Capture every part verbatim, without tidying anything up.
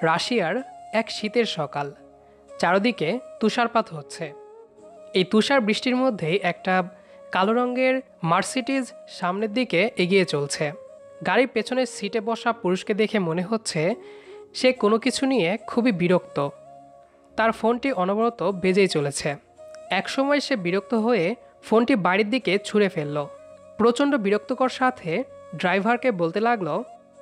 রাশিয়ার এক শীতের সকাল, চারদিকে তুষারপাত হচ্ছে। এই তুষার বৃষ্টির মধ্যেই একটা কালো রঙের মার্সিডিজ সামনের দিকে এগিয়ে চলছে। গাড়ির পেছনের সিটে বসা পুরুষকে দেখে মনে হচ্ছে সে কোনো কিছু নিয়ে খুবই বিরক্ত। তার ফোনটি অনবরত বেজেই চলেছে। একসময় সে বিরক্ত হয়ে ফোনটি বাড়ির দিকে ছুঁড়ে ফেলল। প্রচণ্ড বিরক্তকর সাথে ড্রাইভারকে বলতে লাগলো,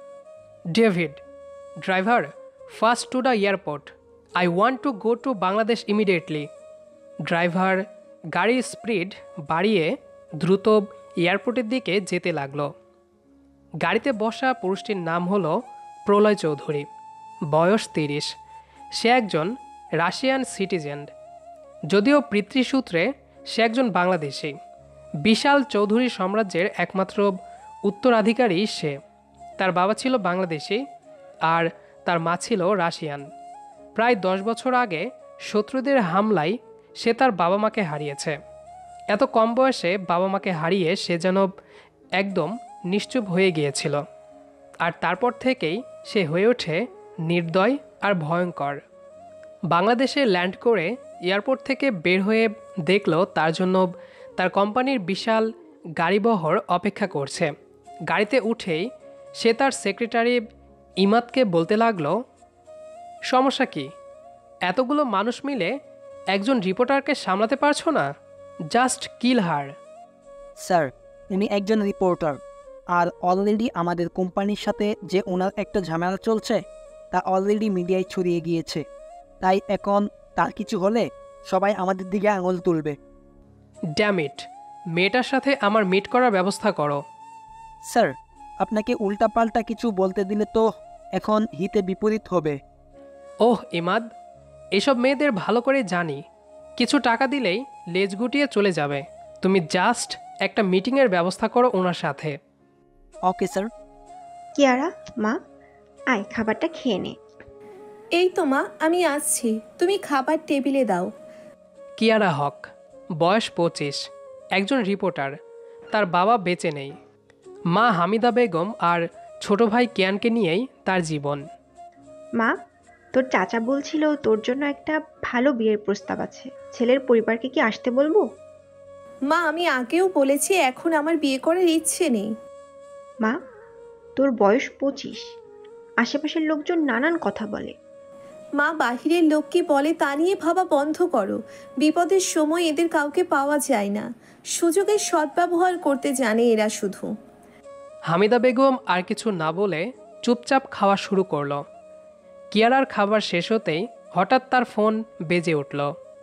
David, driver, fast to the airport, I want to go to Bangladesh immediately. Driver গাড়ির স্পিড বাড়িয়ে দ্রুত এয়ারপোর্টের দিকে যেতে লাগলো। গাড়িতে বসা পুরুষটির নাম হলো প্রলয় চৌধুরী, বয়স তিরিশ। সে একজন রাশিয়ান সিটিজেন, যদিও পিতৃসূত্রে সে একজন বাংলাদেশি। বিশাল চৌধুরী সাম্রাজ্যের একমাত্র উত্তরাধিকারী সে। তার বাবা ছিল বাংলাদেশি আর তার মা ছিল রাশিয়ান। প্রায় দশ বছর আগে শত্রুদের হামলায় সে তার বাবা মাকে হারিয়েছে। এত কম বয়সে বাবা মাকে হারিয়ে সে যেন একদম নিশ্চুপ হয়ে গিয়েছিল। আর তারপর থেকেই সে হয়ে ওঠে নির্দয় আর ভয়ঙ্কর। বাংলাদেশে ল্যান্ড করে এয়ারপোর্ট থেকে বের হয়ে দেখল তার জন্য তার কোম্পানির বিশাল গাড়িবহর অপেক্ষা করছে। গাড়িতে উঠেই সে তার সেক্রেটারি ইমাদকে বলতে লাগলো, সমস্যা কি? এতগুলো মানুষ মিলে একজন রিপোর্টারকে সামলাতে পারছো না? জাস্ট কিল হার। স্যার, উনি একজন রিপোর্টার, আর অলরেডি আমাদের কোম্পানির সাথে যে ওনার একটা ঝামেলা চলছে তা অলরেডি মিডিয়ায় ছড়িয়ে গিয়েছে। তাই এখন তার কিছু হলে সবাই আমাদের দিকে আঙুল তুলবে। ড্যাম ইট, মেয়েটার সাথে আমার মিট করার ব্যবস্থা করো। স্যার, আপনাকে উল্টাপাল্টা কিছু বলতে দিলে তো এখন হিতে বিপরীত হবে। ওহ ইমাদ, এসব মেয়েদের ভালো করে জানি। কিছু টাকা দিলেই লেজ গুটিয়ে চলে যাবে। তুমি জাস্ট একটা মিটিংয়ের ব্যবস্থা করো ওনার সাথে। Okay sir. কিয়ারা, মা, আয় খাবারটা খেয়ে নে। এই তো মা, আমি আসছি, তুমি খাবার টেবিলে দাও। কিয়ারা হক, বয়স পঁচিশ, একজন রিপোর্টার। তার বাবা বেঁচে নেই। মা হামিদা বেগম আর ছোট ভাই কিয়ানকে নিয়েই তার জীবন। মা, তোর চাচা বলছিল তোর জন্য একটা ভালো বিয়ের প্রস্তাব আছে। ছেলের পরিবারকে কি আসতে বলবো? মা, আমি আগেও বলেছি এখন আমার বিয়ে করার ইচ্ছে নেই। মা, তোর বয়স পঁচিশ, আশেপাশের লোকজন নানান কথা বলে। মা, বাহিরের লোক কি বলে তা নিয়ে ভাবা বন্ধ করো। বিপদের সময় এদের কাউকে পাওয়া যায় না। সুযোগের সদ্ব্যবহার করতে জানে এরা শুধু। হামিদা বেগম আর কিছু না বলে চুপচাপ খাওয়া শুরু করলো। কিয়ারার খাবার শেষ হতেই হঠাৎ তার ফোন বেজে উঠল।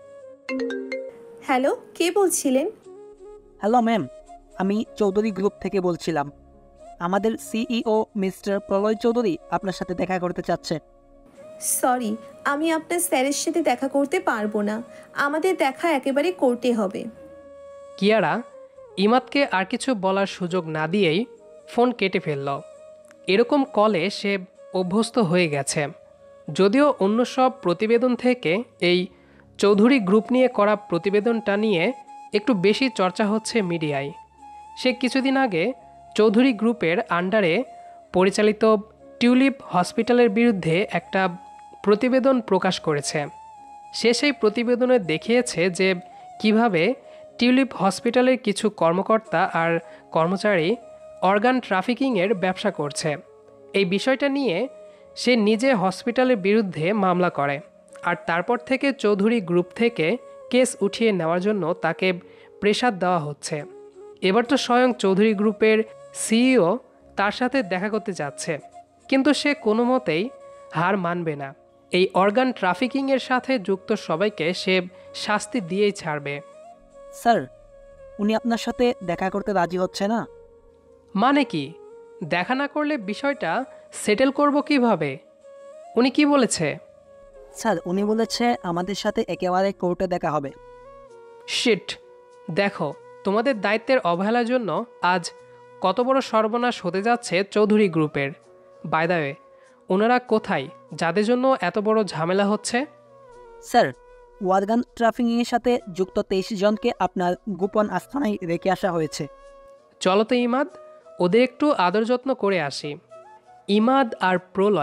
হ্যালো, কে বলছিলেন? হ্যালো ম্যাম, আমি চৌধুরী গ্রুপ থেকে বলছিলাম। আমাদের সিইও মিস্টার প্রলয় চৌধুরী আপনার সাথে দেখা করতে চাচ্ছে। সরি, আমি আপনার স্যারের সাথে দেখা করতে পারবো না। আমাদের দেখা একেবারে কোর্টে হবে। কিয়ারা ইমাদকে আর কিছু বলার সুযোগ না দিয়েই ফোন কেটে ফেলল। এরকম কলে সে অভ্যস্ত হয়ে গেছে। যদিও অন্য সব প্রতিবেদন থেকে এই চৌধুরী গ্রুপ নিয়ে করা প্রতিবেদনটা নিয়ে একটু বেশি চর্চা হচ্ছে মিডিয়ায়। সে কিছুদিন আগে চৌধুরী গ্রুপের আন্ডারে পরিচালিত টিউলিপ হসপিটালের বিরুদ্ধে একটা প্রতিবেদন প্রকাশ করেছে। সে সেই প্রতিবেদনে দেখিয়েছে যে কিভাবে টিউলিপ হসপিটালের কিছু কর্মকর্তা আর কর্মচারী অর্গান ট্রাফিকিংয়ের ব্যবসা করছে। এই বিষয়টা নিয়ে সে নিজে হসপিটালের বিরুদ্ধে মামলা করে, আর তারপর থেকে চৌধুরী গ্রুপ থেকে কেস উঠিয়ে নেওয়ার জন্য তাকে প্রেসার দেওয়া হচ্ছে। এবার তো স্বয়ং চৌধুরী গ্রুপের সিইও তার সাথে দেখা করতে যাচ্ছে, কিন্তু সে কোনো মতেই হার মানবে না। এই অর্গান ট্রাফিকিংয়ের সাথে যুক্ত সবাইকে সে শাস্তি দিয়েই ছাড়বে। স্যার, উনি আপনার সাথে দেখা করতে রাজি হচ্ছে না। মানে কি? দেখা না করলে বিষয়টা সেটেল করব কিভাবে? উনি কি বলেছে? স্যার, উনি বলেছে আমাদের সাথে একেবারে কোর্টে দেখা হবে। শিট! দেখো, তোমাদের দায়িত্বের অবহেলার জন্য আজ কত বড় সর্বনাশ হতে যাচ্ছে চৌধুরী গ্রুপের। বাই দ্য ওয়ে, ওনারা কোথায় যাদের জন্য এত বড় ঝামেলা হচ্ছে? স্যার, ওয়ারগান ট্রাফিকিংয়ের সাথে যুক্ত তেইশ জনকে আপনার গোপন আস্তানায় রেখে আসা হয়েছে। চলো তো ইমাদ, ওদের একটু আদর যত্ন করে আসি। ইমাদ আর প্রলয়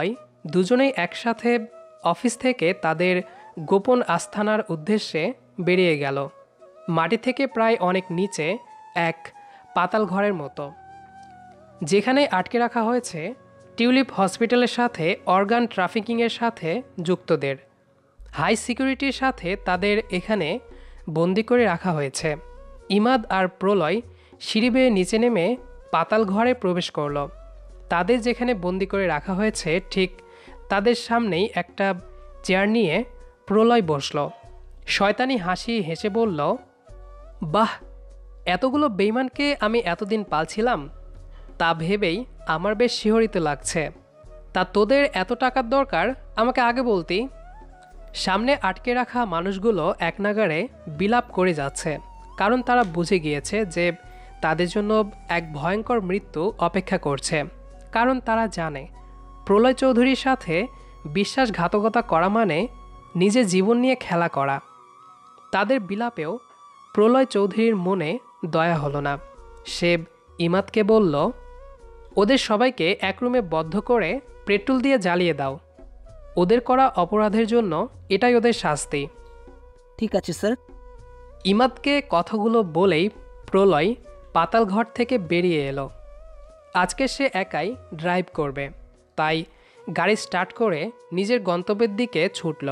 দুজনেই একসাথে অফিস থেকে তাদের গোপন আস্থানার উদ্দেশ্যে বেরিয়ে গেল। মাটি থেকে প্রায় অনেক নিচে এক পাতাল ঘরের মতো, যেখানে আটকে রাখা হয়েছে টিউলিপ হসপিটালের সাথে অর্গান ট্রাফিকিংয়ের সাথে যুক্তদের। হাই সিকিউরিটির সাথে তাদের এখানে বন্দি করে রাখা হয়েছে। ইমাদ আর প্রলয় সিঁড়ি বেয়ে নিচে নেমে পাতাল ঘরে প্রবেশ করল। তাদের যেখানে বন্দি করে রাখা হয়েছে ঠিক তাদের সামনেই একটা চেয়ার নিয়ে প্রলয় বসল। শয়তানি হাসি হেসে বলল, বাহ, এতগুলো বেইমানকে আমি এতদিন পালছিলাম, তা ভেবেই আমার বেশ শিহরিত লাগছে। তা তোদের এত টাকার দরকার, আমাকে আগে বলতি। সামনে আটকে রাখা মানুষগুলো এক নাগাড়ে বিলাপ করে যাচ্ছে, কারণ তারা বুঝে গিয়েছে যে তাদের জন্য এক ভয়ঙ্কর মৃত্যু অপেক্ষা করছে। কারণ তারা জানে প্রলয় চৌধুরীর সাথে বিশ্বাসঘাতকতা করা মানে নিজের জীবন নিয়ে খেলা করা। তাদের বিলাপেও প্রলয় চৌধুরীর মনে দয়া হলো না। সে ইমাদকে বলল, ওদের সবাইকে এক রুমে বদ্ধ করে পেট্রোল দিয়ে জ্বালিয়ে দাও। ওদের করা অপরাধের জন্য এটাই ওদের শাস্তি। ঠিক আছে স্যার। ইমাদকে কথাগুলো বলেই প্রলয় পাতাল ঘর থেকে বেরিয়ে এলো। আজকে সে একাই ড্রাইভ করবে, তাই গাড়ি স্টার্ট করে নিজের গন্তব্যের দিকে ছুটল।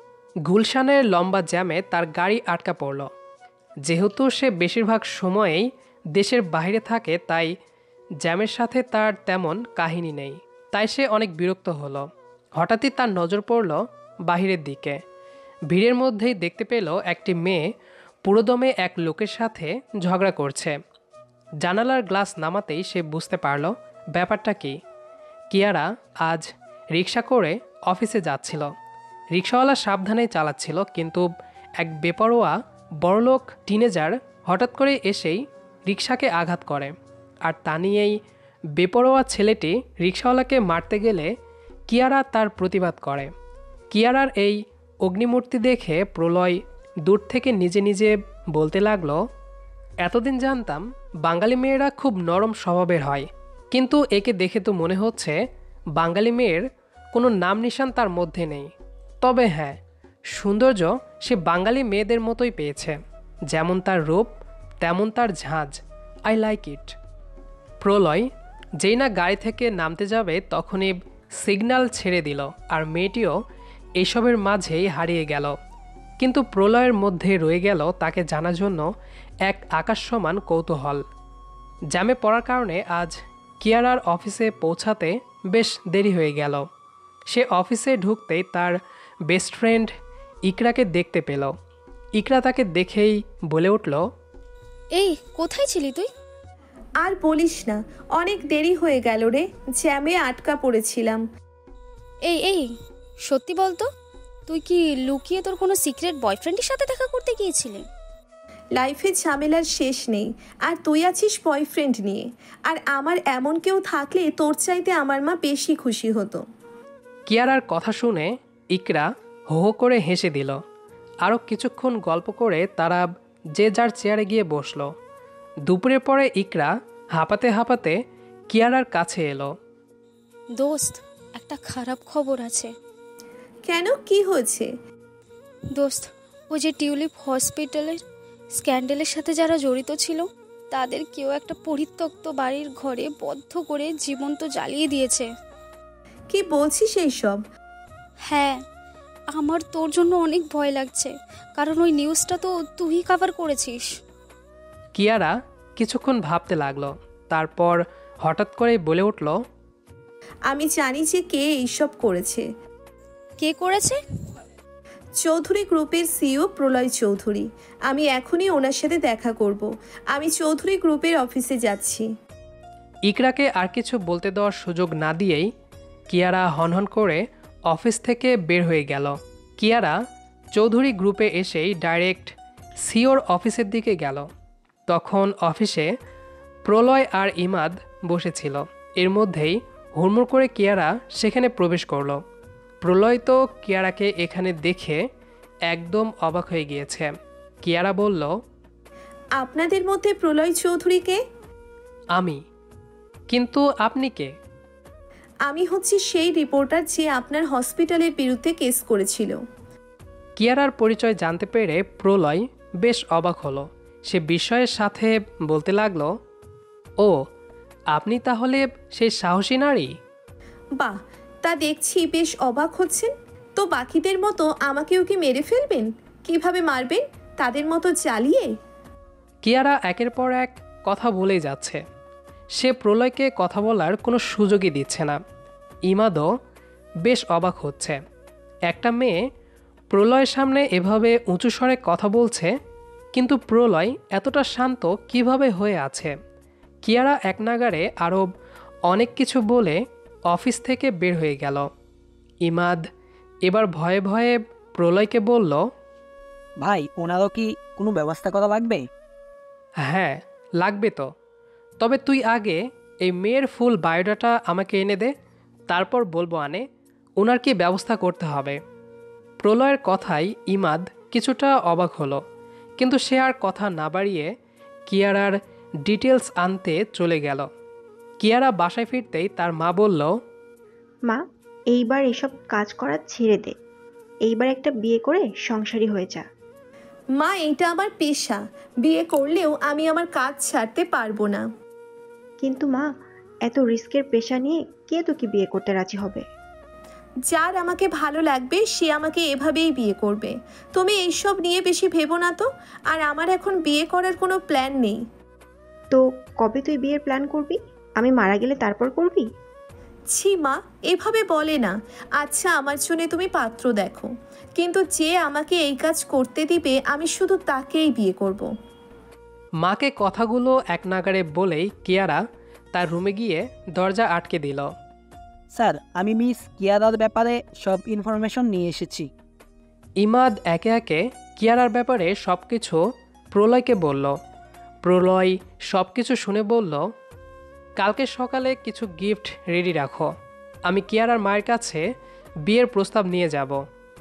গুলশানের লম্বা জ্যামে তার গাড়ি আটকা পড়ল। যেহেতু সে বেশিরভাগ সময়েই দেশের বাইরে থাকে, তাই জ্যামের সাথে তার তেমন কাহিনী নেই। তাই সে অনেক বিরক্ত হলো। হঠাৎই তার নজর পড়ল বাহিরের দিকে। ভিড়ের মধ্যেই দেখতে পেল একটি মেয়ে পুরোদমে এক লোকের সাথে ঝগড়া করছে। জানালার গ্লাস নামাতেই সে বুঝতে পারল ব্যাপারটা কি। কিয়ারা আজ রিক্সা করে অফিসে যাচ্ছিল। রিক্সাওয়ালা সাবধানেই চালাচ্ছিল, কিন্তু এক বেপরোয়া বড়লোক টিনেজার হঠাৎ করে এসেই রিক্সাকে আঘাত করে। আর তা নিয়েই বেপরোয়া ছেলেটি রিক্সাওয়ালাকে মারতে গেলে কিয়ারা তার প্রতিবাদ করে। কিয়ারার এই অগ্নিমূর্তি দেখে প্রলয় দূর থেকে নিজে নিজে বলতে লাগলো, এতদিন জানতাম বাঙালি মেয়েরা খুব নরম স্বভাবের হয়, কিন্তু একে দেখে তো মনে হচ্ছে বাঙালি মেয়ের কোনো নাম নিশান তার মধ্যে নেই। তবে হ্যাঁ, সৌন্দর্য সে বাঙালি মেয়েদের মতোই পেয়েছে। যেমন তার রূপ তেমন তার ঝাঁজ। I like it. প্রলয় যেই না গাড়ি থেকে নামতে যাবে তখনই সিগন্যাল ছেড়ে দিল, আর মেয়েটিও এইসবের মাঝেই হারিয়ে গেল। কিন্তু প্রলয়ের মধ্যে রয়ে গেল তাকে জানার জন্য এক আকাশসমান কৌতূহল। জ্যামে পড়ার কারণে আজ কিয়ারার অফিসে পৌঁছাতে বেশ দেরি হয়ে গেল। সে অফিসে ঢুকতেই তার বেস্ট ফ্রেন্ড ইকরাকে দেখতে পেল। ইকরা তাকে দেখেই বলে উঠল, এই কোথায় ছিলি তুই? আর বলিস না, অনেক দেরি হয়ে গেল রে, জ্যামে আটকা পড়েছিলাম। এই এই সত্যি বলতো, তুই কি লুকিয়ে তোর কোনো সিক্রেট বয়ফ্রেন্ডের সাথে দেখা করতে গিয়েছিলি? লাইফে ঝামেলার শেষ নেই, আর তুই আছিস বয়ফ্রেন্ড নিয়ে। আর আমার এমন কেউ থাকলে তোর চাইতে আমার মা বেশি খুশি হতো। কিয়ারার কথা শুনে ইকরা হো হো করে হেসে দিল। আরও কিছুক্ষণ গল্প করে তারা যে যার চেয়ারে গিয়ে বসল। দুপুরের পরে ইকরা হাঁপাতে হাঁপাতে কিয়ারার কাছে এলো। দোস্ত, একটা খারাপ খবর আছে। কেন, কি হয়েছে? দোস্ত, ওই যে টিউলিপ হসপিটালের স্ক্যান্ডেলের সাথে যারা জড়িত ছিল, তাদের কেউ একটা পরিত্যক্ত বাড়ির ঘরে বদ্ধ করে জীবন্ত জ্বালিয়ে দিয়েছে। কি বলছিস এইসব? হ্যাঁ, আমার তোর জন্য অনেক ভয় লাগছে, কারণ ওই নিউজটা তো তুই কভার করেছিস। কিয়ারা কিছুক্ষণ ভাবতে লাগলো, তারপর হঠাৎ করে বলে উঠল, আমি জানি যে কে এইসব করেছে। কে করেছে? চৌধুরী গ্রুপের সিইও প্রলয় চৌধুরী। আমি এখনই ওনার সাথে দেখা করব। আমি চৌধুরী গ্রুপের অফিসে যাচ্ছি। ইকরাকে আর কিছু বলতে দেওয়ার সুযোগ না দিয়েই কিয়ারা হনহন করে অফিস থেকে বের হয়ে গেল। কিয়ারা চৌধুরী গ্রুপে এসেই ডাইরেক্ট সিওর অফিসের দিকে গেল। তখন অফিসে প্রলয় আর ইমাদ বসেছিল। এর মধ্যেই হুড়মুড় করে কিয়ারা সেখানে প্রবেশ করল। প্রলয় তো কিয়ারাকে এখানে দেখে একদম অবাক হয়ে গিয়েছে। কিয়ারা বলল, আপনাদের মধ্যে প্রলয় চৌধুরীকে? আমি? কিন্তু আপনি কে? আমি হচ্ছি সেই রিপোর্টার যে আপনার হসপিটালের বিরুদ্ধে কেস করেছিল। কিয়ারার পরিচয় জানতে পেরে প্রলয় বেশ অবাক হলো। সে বিস্ময়ের সাথে বলতে লাগলো, ও আপনি তাহলে সেই সাহসী নারী? বাহ, তা দেখছি বেশ অবাক হচ্ছেন। তো বাকিদের মতো আমাকেও কি মেরে ফেলবেন? কিভাবে মারবেন? তাদের মতো জ্বালিয়ে? কিয়ারা একের পর এক কথা বলেই যাচ্ছে। সে প্রলয়কে কথা বলার কোনো সুযোগই দিচ্ছে না। ইমাদও বেশ অবাক হচ্ছে। একটা মেয়ে প্রলয়ের সামনে এভাবে উঁচু স্বরে কথা বলছে, কিন্তু প্রলয় এতটা শান্ত কিভাবে হয়ে আছে? কিয়ারা এক নাগাড়ে আরও অনেক কিছু বলে অফিস থেকে বের হয়ে গেল। ইমাদ এবার ভয়ে ভয়ে প্রলয়কে বলল, ভাই, ওনারও কি কোনো ব্যবস্থা করা লাগবে? হ্যাঁ লাগবে তো, তবে তুই আগে এই মেয়ের ফুল বায়োডাটা আমাকে এনে দে, তারপর বলবো আনে ওনার কি ব্যবস্থা করতে হবে। প্রলয়ের কথায় ইমাদ কিছুটা অবাক হলো, কিন্তু সে আর কথা না বাড়িয়ে কিয়ারার ডিটেলস আনতে চলে গেল। কিয়ারা বাসায় ফিরতেই তার মা বলল, মা, এইবার এসব কাজ করা ছেড়ে দে। এইবার একটা বিয়ে করে সংসারী হয়ে যা। মা, এটা আমার পেশা। বিয়ে করলেও আমি আমার কাজ ছাড়তে পারবো না। কিন্তু মা, এত রিস্কের পেশা নিয়ে কে তোকে বিয়ে করতে রাজি হবে? যার আমাকে ভালো লাগবে সে আমাকে এভাবেই বিয়ে করবে। তুমি এইসব নিয়ে বেশি ভেবো না তো। আর আমার এখন বিয়ে করার কোনো প্ল্যান নেই। তো কবে তুই বিয়ের প্ল্যান করবি? আমি মারা গেলে তারপর করবি? ছি মা, এভাবে বলে না। আচ্ছা, আমার জন্য তুমি পাত্র দেখো, কিন্তু যে আমাকে এই কাজ করতে দিবে আমি শুধু তাকেই বিয়ে করব। মাকে কথাগুলো এক নাগাড়ে বলেই কিয়ারা তার রুমে গিয়ে দরজা আটকে দিল। স্যার, আমি মিস কিয়ারার ব্যাপারে সব ইনফরমেশন নিয়ে এসেছি। ইমাদ একে একে কিয়ারার ব্যাপারে সব কিছু প্রলয়কে বলল। প্রলয় সব কিছু শুনে বলল, কালকে সকালে কিছু গিফট রেডি রাখো, আমি কিয়ারার মায়ের কাছে বিয়ের প্রস্তাব নিয়ে যাব।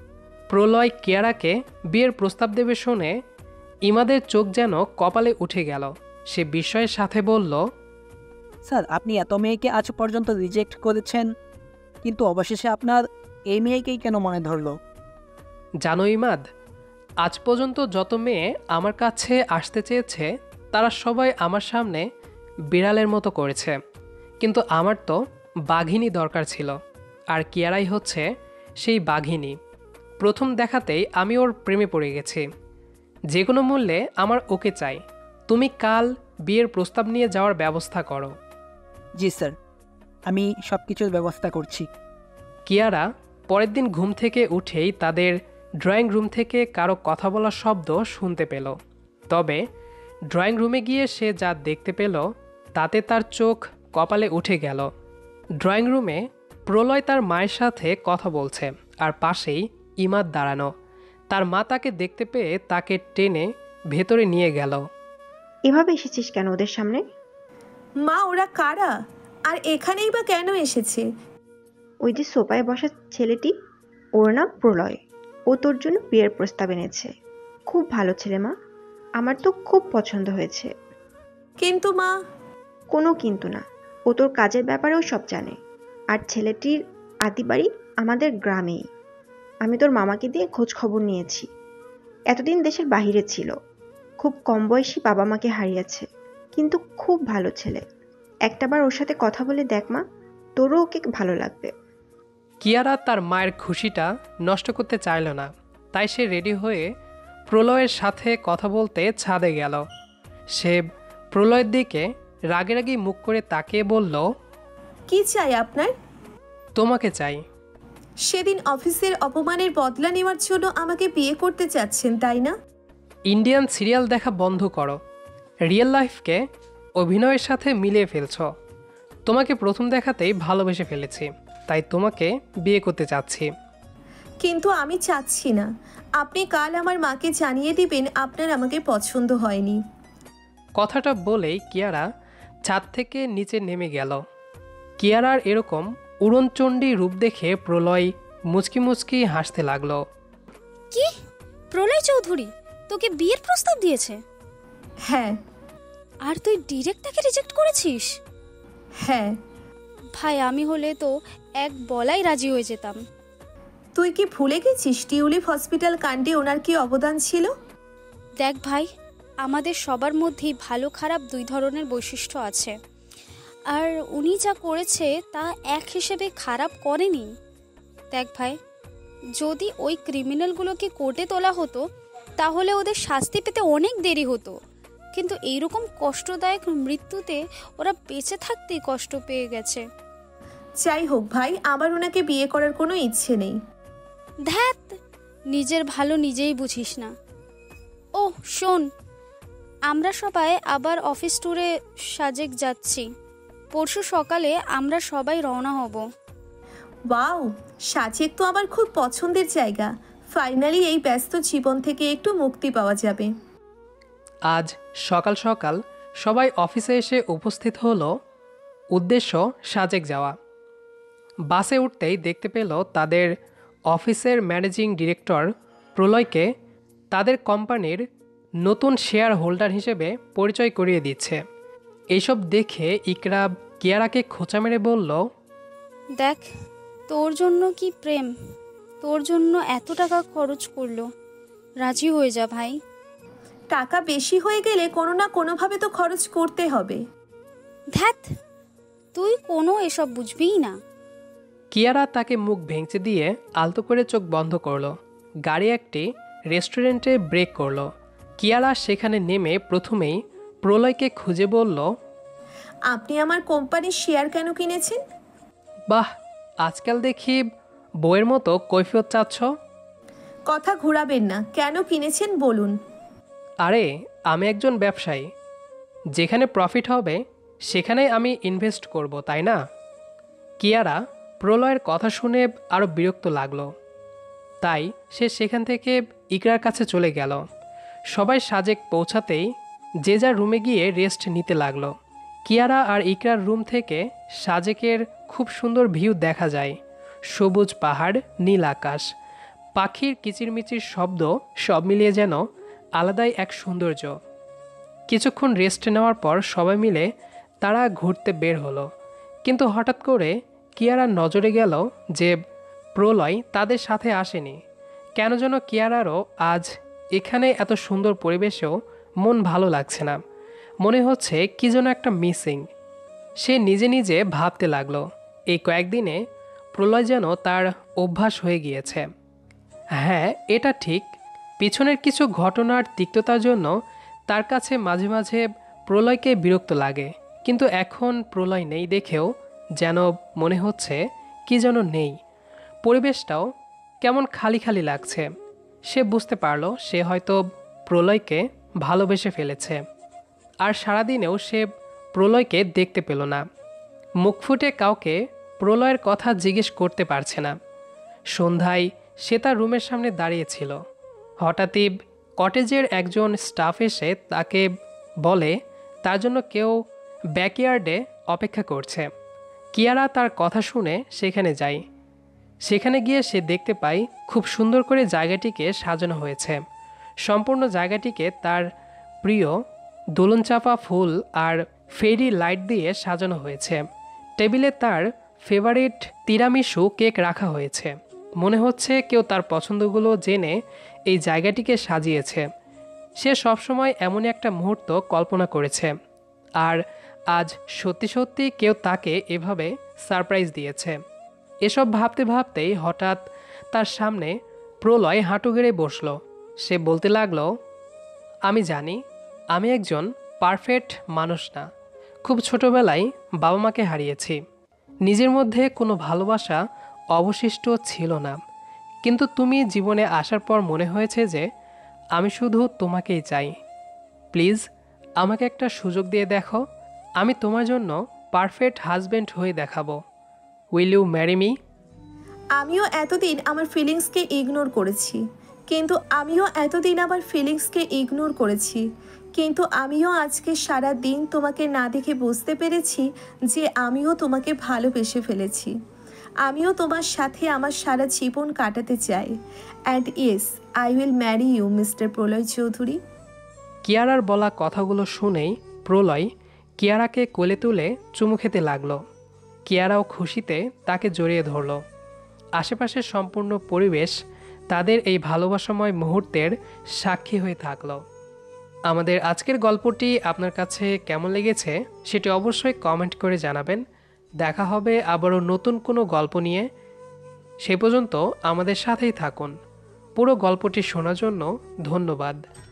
প্রলয় কিয়ারাকে বিয়ের প্রস্তাব দেবে শুনে ইমাদের চোখ যেন কপালে উঠে গেল। সে বিস্ময়ের সাথে বলল, স্যার, আপনি এত মেয়েকে আজ পর্যন্ত রিজেক্ট করেছেন, কিন্তু অবশেষে আপনার এই মেয়েকেই কেন মনে ধরলো? জানো ইমাদ, আজ পর্যন্ত যত মেয়ে আমার কাছে আসতে চেয়েছে তারা সবাই আমার সামনে বিড়ালের মতো করেছে, কিন্তু আমার তো বাঘিনী দরকার ছিল, আর কিয়ারাই হচ্ছে সেই বাঘিনী। প্রথম দেখাতেই আমি ওর প্রেমে পড়ে গেছি। যে কোনো মূল্যে আমার ওকে চাই। তুমি কাল বিয়ের প্রস্তাব নিয়ে যাওয়ার ব্যবস্থা করো। জি স্যার, আমি সব কিছুর ব্যবস্থা করছি। কিয়ারা পরের দিন ঘুম থেকে উঠেই তাদের ড্রয়িং রুম থেকে কারো কথা বলার শব্দ শুনতে পেল। তবে ড্রয়িং রুমে গিয়ে সে যা দেখতে পেল তাতে তার চোখ কপালে উঠে গেল। ড্রয়িং রুমে প্রলয় তার মায়ের সাথে কথা বলছে, আর পাশেই ইমাদ দাঁড়ানো। তার মা তাকে দেখতে পেয়ে তাকে টেনে ভেতরে নিয়ে গেল। এভাবে এসেছিস কেন ওদের সামনে? মা, ওরা কারা? আর এখানেই বা কেন এসেছে? ওই যে সোফায় বসা ছেলেটি, ওর নাম প্রলয়। ও তোর জন্য বিয়ের প্রস্তাব এনেছে। খুব ভালো ছেলে মা, আমার তো খুব পছন্দ হয়েছে। কিন্তু মা। কোনো কিন্তু না, ও তোর কাজের ব্যাপারেও সব জানে। আর ছেলেটির আদি বাড়ি আমাদের গ্রামেই। আমি তোর মামাকে দিয়ে খোঁজ খবর নিয়েছি। এতদিন দেশের বাহিরে ছিল, খুব কম বয়সী বাবা মাকে হারিয়েছে, কিন্তু খুব ভালো ছেলে। একটাবার ওর সাথে কথা বলে দেখ মা, তোরও ওকে ভালো লাগবে। কিয়ারা তার মায়ের খুশিটা নষ্ট করতে চাইল না, তাই সে রেডি হয়ে প্রলয়ের সাথে কথা বলতে ছাদে গেল। সে প্রলয়ের দিকে রাগে রাগি মুখ করে তাকিয়ে বলল, কি চাই আপনার? তোমাকে চাই। সেদিন অফিসের অপমানের বদলা নেওয়ার জন্য আমাকে বিয়ে করতে চাচ্ছেন, তাই না? ইন্ডিয়ান সিরিয়াল দেখা বন্ধ করো, রিয়েল লাইফকে অভিনয়ের সাথে মিলিয়ে ফেলছ। তোমাকে প্রথম দেখাতেই ভালোবেসে ফেলেছি, তাই তোমাকে বিয়ে করতে চাচ্ছি। কিন্তু আমি চাচ্ছি না। আপনি কাল আমার মাকে জানিয়ে দিবেন আপনার আমাকে পছন্দ হয়নি। কথাটা বলেই কিয়ারা ছাদ থেকে নিচে নেমে গেল। কিয়ারার এরকম উড়নচণ্ডী রূপ দেখে প্রলয় মুচকি মুচকি হাসতে লাগলো। কি? প্রলয় চৌধুরী তোকে বিয়ের প্রস্তাব দিয়েছে? হ্যাঁ। আর তুই ডিরেক্ট তাকে রিজেক্ট করেছিস? হ্যাঁ। ভাই আমি হলে তো এক বলাই রাজি হয়ে যেতাম। তুই কি ভুলে গেছিস টিউলিপ হসপিটাল কাণ্ডে ওনার কি অবদান ছিল? দেখ ভাই, আমাদের সবার মধ্যেই ভালো খারাপ দুই ধরনের বৈশিষ্ট্য আছে, আর উনি যা করেছে তা এক হিসেবে খারাপ করেনি। দেখ ভাই, যদি ওই ক্রিমিনালগুলোকে কোর্টে তোলা হতো তাহলে ওদের শাস্তি পেতে অনেক দেরি হতো, কিন্তু এইরকম কষ্টদায়ক মৃত্যুতে ওরা বেঁচে থাকতেই কষ্ট পেয়ে গেছে। যাই হোক ভাই, আমার ওনাকে বিয়ে করার কোনো ইচ্ছে নেই। ধ্যাত, নিজের ভালো নিজেই বুঝিস না। ও শোন, আমরা সবাই আবার অফিস ট্যুরে সাজেক যাচ্ছি। পরশু সকালে আমরা সবাই রওনা হব। ওয়াও, সাজেক তো আমার খুব পছন্দের জায়গা। ফাইনালি এই ব্যস্ত জীবন থেকে একটু মুক্তি পাওয়া যাবে। আজ সকাল সকাল সবাই অফিসে এসে উপস্থিত হলো। উদ্দেশ্য সাজেক যাওয়া। বাসে উঠতেই দেখতে পেল তাদের অফিসের ম্যানেজিং ডিরেক্টর প্রলয়কে তাদের কোম্পানির নতুন শেয়ার হোল্ডার হিসেবে পরিচয় করিয়ে দিচ্ছে। এইসব দেখে ইকরা কিয়ারাকে খোঁচা মেরে বলল, দেখ, তোর জন্য কি প্রেম, তোর জন্য এত টাকা খরচ করলো, রাজি হয়ে যা ভাই। টাকা বেশি হয়ে গেলে কোনো না কোনোভাবে তো খরচ করতে হবে। ধ্যাত, তুই কোনো এসব বুঝবিই না। কিয়ারা তাকে মুখ ভেঙচে দিয়ে আলতো করে চোখ বন্ধ করলো। গাড়ি একটি রেস্টুরেন্টে ব্রেক করলো। কিয়ারা সেখানে নেমে প্রথমেই প্রলয়কে খুঁজে বলল, আপনি আমার কোম্পানির শেয়ার কেন কিনেছেন? বাহ, আজকাল দেখি বইয়ের মতো কৈফিয়ত চাচ্ছ। কথা ঘোরাবেন না, কেন কিনেছেন বলুন। আরে, আমি একজন ব্যবসায়ী, যেখানে প্রফিট হবে সেখানেই আমি ইনভেস্ট করব, তাই না? কিয়ারা প্রলয়ের কথা শুনে আরও বিরক্ত লাগলো, তাই সে সেখান থেকে ইকরার কাছে চলে গেল। সবাই সাজেক পৌঁছাতেই যে যার রুমে গিয়ে রেস্ট নিতে লাগলো। কিয়ারা আর ইকরার রুম থেকে সাজেকের খুব সুন্দর ভিউ দেখা যায়। সবুজ পাহাড়, নীল আকাশ, পাখির কিচিরমিচির শব্দ, সব মিলিয়ে যেন আলাদাই এক সৌন্দর্য। কিছুক্ষণ রেস্ট নেওয়ার পর সবাই মিলে তারা ঘুরতে বের হলো। কিন্তু হঠাৎ করে কিয়ারার নজরে গেল যে প্রলয় তাদের সাথে আসেনি। কেন যেন কিয়ারারও আজ এখানে এত সুন্দর পরিবেশেও মন ভালো লাগছে না। মনে হচ্ছে কি যেন একটা মিসিং। সে নিজে নিজে ভাবতে লাগলো, এই কয়েকদিনে প্রলয় যেন তার অভ্যাস হয়ে গিয়েছে। হ্যাঁ, এটা ঠিক, পিছনের কিছু ঘটনার তিক্ততার জন্য তার কাছে মাঝে মাঝে প্রলয়কে বিরক্ত লাগে, কিন্তু এখন প্রলয় নেই দেখেও যেন মনে হচ্ছে কি যেন নেই। পরিবেশটাও কেমন খালি খালি লাগছে। সে বুঝতে পারল সে হয়তো প্রলয়কে ভালোবেসে ফেলেছে। আর সারাদিনেও সে প্রলয়কে দেখতে পেল না। মুখ ফুটে কাউকে প্রলয়ের কথা জিজ্ঞেস করতে পারছে না। সন্ধ্যায় সে তার রুমের সামনে দাঁড়িয়েছিল। হঠাৎই কটেজের একজন স্টাফ এসে তাকে বলে তার জন্য কেউ ব্যাকইয়ার্ডে অপেক্ষা করছে। কিয়ারা তার কথা শুনে সেখানে যায়। সেখানে গিয়ে সে দেখতে পায় খুব সুন্দর করে জায়গাটিকে সাজানো হয়েছে। সম্পূর্ণ জায়গাটিকে তার প্রিয় দোলনচাপা ফুল আর ফেরি লাইট দিয়ে সাজানো হয়েছে। টেবিলে তার ফেভারিট তিরামিসু কেক রাখা হয়েছে। মনে হচ্ছে কেউ তার পছন্দগুলো জেনে এই জায়গাটিকে সাজিয়েছে। সে সবসময় এমনই একটা মুহূর্ত কল্পনা করেছে, আর আজ সত্যি সত্যি কেউ তাকে এভাবে সারপ্রাইজ দিয়েছে। এসব ভাবতে ভাবতেই হঠাৎ তার সামনে প্রলয় হাঁটু গেড়ে বসল। সে বলতে লাগলো, আমি জানি আমি একজন পারফেক্ট মানুষ না। খুব ছোটবেলায় বাবা মাকে হারিয়েছি। নিজের মধ্যে কোনো ভালোবাসা অবশিষ্ট ছিল না, কিন্তু তুমি জীবনে আসার পর মনে হয়েছে যে আমি শুধু তোমাকেই চাই। প্লিজ আমাকে একটা সুযোগ দিয়ে দেখো, আমি তোমার জন্য পারফেক্ট হাজব্যান্ড হয়ে দেখাবো। Will you marry me? আমিও এতদিন আমার ফিলিংসকে ইগনোর করেছি কিন্তু আমিও এতদিন আমার ফিলিংসকে ইগনোর করেছি কিন্তু আমিও আজকে সারা দিন তোমাকে না দেখে বুঝতে পেরেছি যে আমিও তোমাকে ভালোবেসে ফেলেছি। আমিও তোমার সাথে আমার সারা জীবন কাটাতে চাই। And yes, I will marry you mister Pralay Chowdhury. কিয়ারার বলা কথাগুলো শুনেই প্রলয় কিয়ারাকে কোলে তুলে চুমু খেতে লাগলো। কিয়ারাও খুশিতে তাকে জড়িয়ে ধরল। আশেপাশের সম্পূর্ণ পরিবেশ তাদের এই ভালোবাসাময় মুহূর্তের সাক্ষী হয়ে থাকলো। আমাদের আজকের গল্পটি আপনার কাছে কেমন লেগেছে সেটি অবশ্যই কমেন্ট করে জানাবেন। দেখা হবে আবারও নতুন কোনো গল্প নিয়ে। সে পর্যন্ত আমাদের সাথেই থাকুন। পুরো গল্পটি শোনার জন্য ধন্যবাদ।